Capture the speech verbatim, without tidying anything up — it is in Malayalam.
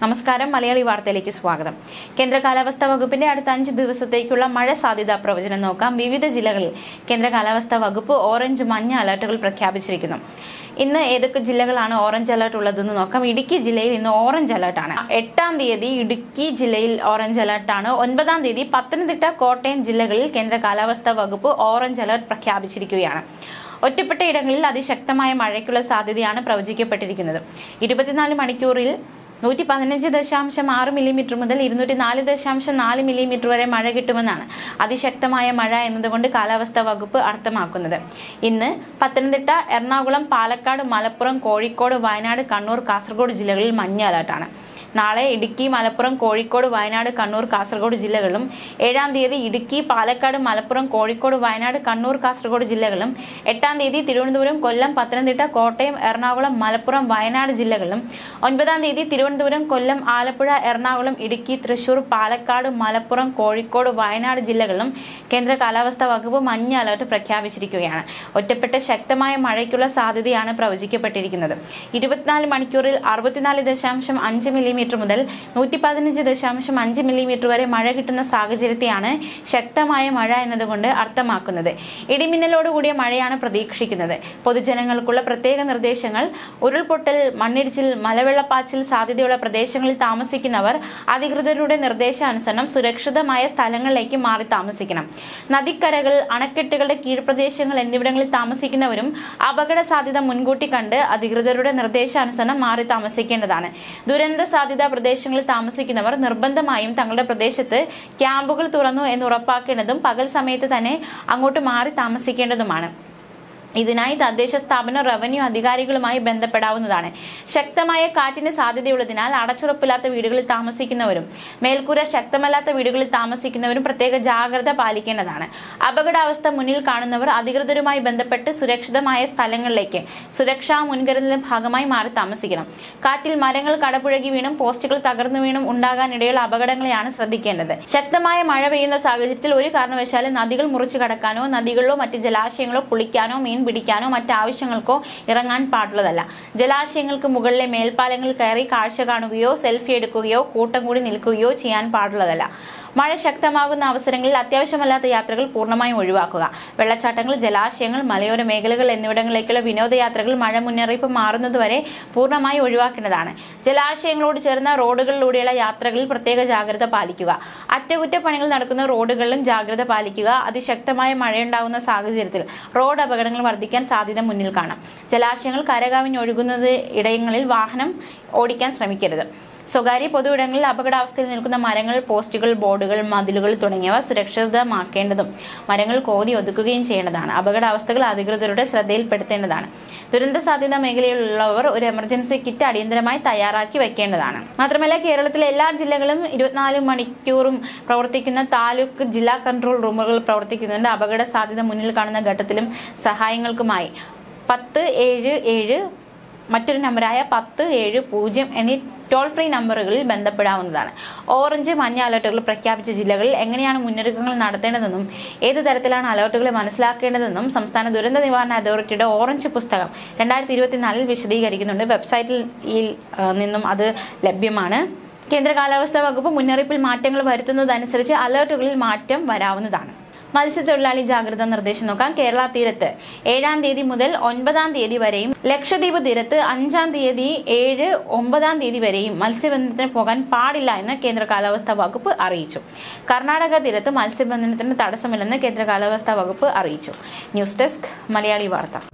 നമസ്കാരം മലയാളി വാർത്തയിലേക്ക് സ്വാഗതം. കേന്ദ്ര കാലാവസ്ഥാ വകുപ്പിന്റെ അടുത്ത അഞ്ച് ദിവസത്തേക്കുള്ള മഴ സാധ്യതാ പ്രവചനം നോക്കാം. വിവിധ ജില്ലകളിൽ കേന്ദ്ര കാലാവസ്ഥാ വകുപ്പ് ഓറഞ്ച് മഞ്ഞ അലർട്ടുകൾ പ്രഖ്യാപിച്ചിരിക്കുന്നു. ഇന്ന് ഏതൊക്കെ ജില്ലകളാണ് ഓറഞ്ച് അലർട്ട് ഉള്ളതെന്ന് നോക്കാം. ഇടുക്കി ജില്ലയിൽ ഇന്ന് ഓറഞ്ച് അലർട്ടാണ്. എട്ടാം തീയതി ഇടുക്കി ജില്ലയിൽ ഓറഞ്ച് അലർട്ടാണ്. ഒൻപതാം തീയതി പത്തനംതിട്ട, കോട്ടയം ജില്ലകളിൽ കേന്ദ്ര കാലാവസ്ഥാ വകുപ്പ് ഓറഞ്ച് അലർട്ട് പ്രഖ്യാപിച്ചിരിക്കുകയാണ്. ഒറ്റപ്പെട്ട ഇടങ്ങളിൽ അതിശക്തമായ മഴയ്ക്കുള്ള സാധ്യതയാണ് പ്രവചിക്കപ്പെട്ടിരിക്കുന്നത്. ഇരുപത്തിനാല് മണിക്കൂറിൽ നൂറ്റി പതിനഞ്ച് ദശാംശം ആറ് മില്ലിമീറ്റർ മുതൽ ഇരുന്നൂറ്റി നാല് ദശാംശം നാല് മില്ലിമീറ്റർ വരെ മഴ കിട്ടുമെന്നാണ് അതിശക്തമായ മഴ എന്നതുകൊണ്ട് കാലാവസ്ഥാ വകുപ്പ് അർത്ഥമാക്കുന്നത്. ഇന്ന് പത്തനംതിട്ട, എറണാകുളം, പാലക്കാട്, മലപ്പുറം, കോഴിക്കോട്, വയനാട്, കണ്ണൂർ, കാസർഗോഡ് ജില്ലകളിൽ മഞ്ഞ അലർട്ടാണ്. നാളെ ഇടുക്കി, മലപ്പുറം, കോഴിക്കോട്, വയനാട്, കണ്ണൂർ, കാസർഗോഡ് ജില്ലകളും ഏഴാം തീയതി ഇടുക്കി, പാലക്കാട്, മലപ്പുറം, കോഴിക്കോട്, വയനാട്, കണ്ണൂർ, കാസർഗോഡ് ജില്ലകളും എട്ടാം തീയതി തിരുവനന്തപുരം, കൊല്ലം, പത്തനംതിട്ട, കോട്ടയം, എറണാകുളം, മലപ്പുറം, വയനാട് ജില്ലകളും ഒൻപതാം തീയതി തിരുവനന്തപുരം, കൊല്ലം, ആലപ്പുഴ, എറണാകുളം, ഇടുക്കി, തൃശൂർ, പാലക്കാട്, മലപ്പുറം, കോഴിക്കോട്, വയനാട് ജില്ലകളും കേന്ദ്ര കാലാവസ്ഥാ വകുപ്പ് മഞ്ഞ അലർട്ട് പ്രഖ്യാപിച്ചിരിക്കുകയാണ്. ഒറ്റപ്പെട്ട ശക്തമായ മഴയ്ക്കുള്ള സാധ്യതയാണ് പ്രവചിക്കപ്പെട്ടിരിക്കുന്നത്. ഇരുപത്തിനാല് മണിക്കൂറിൽ അറുപത്തിനാല് ദശാംശം അഞ്ച് മില്ലിമീറ്റർ മുതൽ നൂറ്റി പതിനഞ്ച് ദശാംശം അഞ്ച് മില്ലിമീറ്റർ വരെ മഴ കിട്ടുന്ന സാഹചര്യത്തെയാണ് ശക്തമായ മഴ എന്നതുകൊണ്ട് അർത്ഥമാക്കുന്നത്. ഇടിമിന്നലോടുകൂടിയ മഴയാണ് പ്രതീക്ഷിക്കുന്നത്. പൊതുജനങ്ങൾക്കുള്ള പ്രത്യേക നിർദ്ദേശങ്ങൾ: ഉരുൾപൊട്ടൽ, മണ്ണിടിച്ചിൽ, മലവെള്ളപ്പാച്ചിൽ സാധ്യതയുള്ള പ്രദേശങ്ങളിൽ താമസിക്കുന്നവർ അധികൃതരുടെ നിർദ്ദേശാനുസരണം സുരക്ഷിതമായ സ്ഥലങ്ങളിലേക്ക് മാറി താമസിക്കണം. നദിക്കരകൾ, അണക്കെട്ടുകളുടെ കീഴ്പ്രദേശങ്ങൾ എന്നിവിടങ്ങളിൽ താമസിക്കുന്നവരും അപകട സാധ്യത മുൻകൂട്ടി കണ്ട് അധികൃതരുടെ നിർദ്ദേശാനുസരണം മാറി താമസിക്കേണ്ടതാണ്. ദുരന്ത സാധ്യതാ പ്രദേശങ്ങളിൽ താമസിക്കുന്നവർ നിർബന്ധമായും തങ്ങളുടെ പ്രദേശത്ത് ക്യാമ്പുകൾ തുറന്നു എന്ന് ഉറപ്പാക്കേണ്ടതും പകൽ സമയത്ത് തന്നെ അങ്ങോട്ട് മാറി താമസിക്കേണ്ടതുമാണ്. ഇതിനായി തദ്ദേശ സ്ഥാപന, റവന്യൂ അധികാരികളുമായി ബന്ധപ്പെടാവുന്നതാണ്. ശക്തമായ കാറ്റിന് സാധ്യതയുള്ളതിനാൽ അടച്ചുറപ്പില്ലാത്ത വീടുകളിൽ താമസിക്കുന്നവരും മേൽക്കൂര ശക്തമല്ലാത്ത വീടുകളിൽ താമസിക്കുന്നവരും പ്രത്യേക ജാഗ്രത പാലിക്കേണ്ടതാണ്. അപകടാവസ്ഥ മുന്നിൽ കാണുന്നവർ അധികൃതരുമായി ബന്ധപ്പെട്ട് സുരക്ഷിതമായ സ്ഥലങ്ങളിലേക്ക് സുരക്ഷാ മുൻകരുതലിന്റെ ഭാഗമായി മാറി താമസിക്കണം. കാറ്റിൽ മരങ്ങൾ കടപുഴകി വീണും പോസ്റ്റുകൾ തകർന്നു വീണും ഉണ്ടാകാനിടയുള്ള അപകടങ്ങളെയാണ് ശ്രദ്ധിക്കേണ്ടത്. ശക്തമായ മഴ പെയ്യുന്ന സാഹചര്യത്തിൽ ഒരു കാരണവശാലും നദികൾ മുറിച്ചു കടക്കാനോ നദികളിലോ മറ്റ് ജലാശയങ്ങളോ കുളിക്കാനോ മീൻ പിടിക്കാനോ മറ്റാവശ്യങ്ങൾക്കോ ഇറങ്ങാൻ പാടുള്ളതല്ല. ജലാശയങ്ങൾക്ക് മുകളിലെ മേൽപ്പാലങ്ങൾ കയറി കാഴ്ച കാണുകയോ സെൽഫി എടുക്കുകയോ കൂട്ടം കൂടി നിൽക്കുകയോ ചെയ്യാൻ പാടുള്ളതല്ല. മഴ ശക്തമാകുന്ന അവസരങ്ങളിൽ അത്യാവശ്യമല്ലാത്ത യാത്രകൾ പൂർണ്ണമായും ഒഴിവാക്കുക. വെള്ളച്ചാട്ടങ്ങൾ, ജലാശയങ്ങൾ, മലയോര മേഖലകൾ എന്നിവിടങ്ങളിലേക്കുള്ള വിനോദയാത്രകൾ മഴ മുന്നറിയിപ്പ് മാറുന്നതുവരെ പൂർണ്ണമായി ഒഴിവാക്കേണ്ടതാണ്. ജലാശയങ്ങളോട് ചേർന്ന റോഡുകളിലൂടെയുള്ള യാത്രകളിൽ പ്രത്യേക ജാഗ്രത പാലിക്കുക. അറ്റകുറ്റപ്പണികൾ നടക്കുന്ന റോഡുകളിലും ജാഗ്രത പാലിക്കുക. അതിശക്തമായ മഴയുണ്ടാകുന്ന സാഹചര്യത്തിൽ റോഡ് അപകടങ്ങൾ വർദ്ധിക്കാൻ സാധ്യത മുന്നിൽ കാണാം. ജലാശയങ്ങൾ കരകവിഞ്ഞൊഴുകുന്നത് ഇടങ്ങളിൽ വാഹനം ഓടിക്കാൻ ശ്രമിക്കരുത്. സ്വകാര്യ പൊതു ഇടങ്ങളിൽ അപകടാവസ്ഥയിൽ നിൽക്കുന്ന മരങ്ങൾ, പോസ്റ്റുകൾ, ബോർഡുകൾ, മതിലുകൾ തുടങ്ങിയവ സുരക്ഷിതമാക്കേണ്ടതും മരങ്ങൾ കോതി ഒതുക്കുകയും ചെയ്യേണ്ടതാണ്. അപകടാവസ്ഥകൾ അധികൃതരുടെ ശ്രദ്ധയിൽപ്പെടുത്തേണ്ടതാണ്. ദുരന്ത സാധ്യതാ മേഖലയിലുള്ളവർ ഒരു എമർജൻസി കിറ്റ് അടിയന്തരമായി തയ്യാറാക്കി വെക്കേണ്ടതാണ്. മാത്രമല്ല, കേരളത്തിലെ എല്ലാ ജില്ലകളും ഇരുപത്തിനാല് മണിക്കൂറും പ്രവർത്തിക്കുന്ന താലൂക്ക്, ജില്ലാ കൺട്രോൾ റൂമുകൾ പ്രവർത്തിക്കുന്നുണ്ട്. അപകട സാധ്യത മുന്നിൽ കാണുന്ന ഘട്ടത്തിലും സഹായങ്ങൾക്കുമായി പത്ത് ഏഴ് ഏഴ് മറ്റൊരു നമ്പറായ പത്ത് ഏഴ് പൂജ്യം എന്നീ ടോൾ ഫ്രീ നമ്പറുകളിൽ ബന്ധപ്പെടാവുന്നതാണ്. ഓറഞ്ച്, മഞ്ഞ അലർട്ടുകൾ പ്രഖ്യാപിച്ച ജില്ലകളിൽ എങ്ങനെയാണ് മുന്നൊരുക്കങ്ങൾ നടത്തേണ്ടതെന്നും ഏത് തരത്തിലാണ് അലർട്ടുകൾ മനസ്സിലാക്കേണ്ടതെന്നും സംസ്ഥാന ദുരന്ത നിവാരണ അതോറിറ്റിയുടെ ഓറഞ്ച് പുസ്തകം രണ്ടായിരത്തി ഇരുപത്തിനാലിൽ വിശദീകരിക്കുന്നുണ്ട്. വെബ്സൈറ്റിൽ നിന്നും അത് ലഭ്യമാണ്. കേന്ദ്ര കാലാവസ്ഥാ വകുപ്പ് മുന്നറിയിപ്പിൽ മാറ്റങ്ങൾ വരുത്തുന്നതനുസരിച്ച് അലർട്ടുകളിൽ മാറ്റം വരാവുന്നതാണ്. മത്സ്യത്തൊഴിലാളി ജാഗ്രതാ നിർദ്ദേശം നോക്കാം. കേരള തീരത്ത് ഏഴാം തീയതി മുതൽ ഒൻപതാം തീയതി വരെയും ലക്ഷദ്വീപ് തീരത്ത് അഞ്ചാം തീയതി ഏഴ് ഒമ്പതാം തീയതി വരെയും മത്സ്യബന്ധനത്തിന് പോകാൻ പാടില്ല എന്ന് കേന്ദ്ര കാലാവസ്ഥാ വകുപ്പ് അറിയിച്ചു. കർണാടക തീരത്ത് മത്സ്യബന്ധനത്തിന് തടസ്സമില്ലെന്ന് കേന്ദ്ര കാലാവസ്ഥാ വകുപ്പ് അറിയിച്ചു. ന്യൂസ് ഡെസ്ക് മലയാളി വാർത്ത.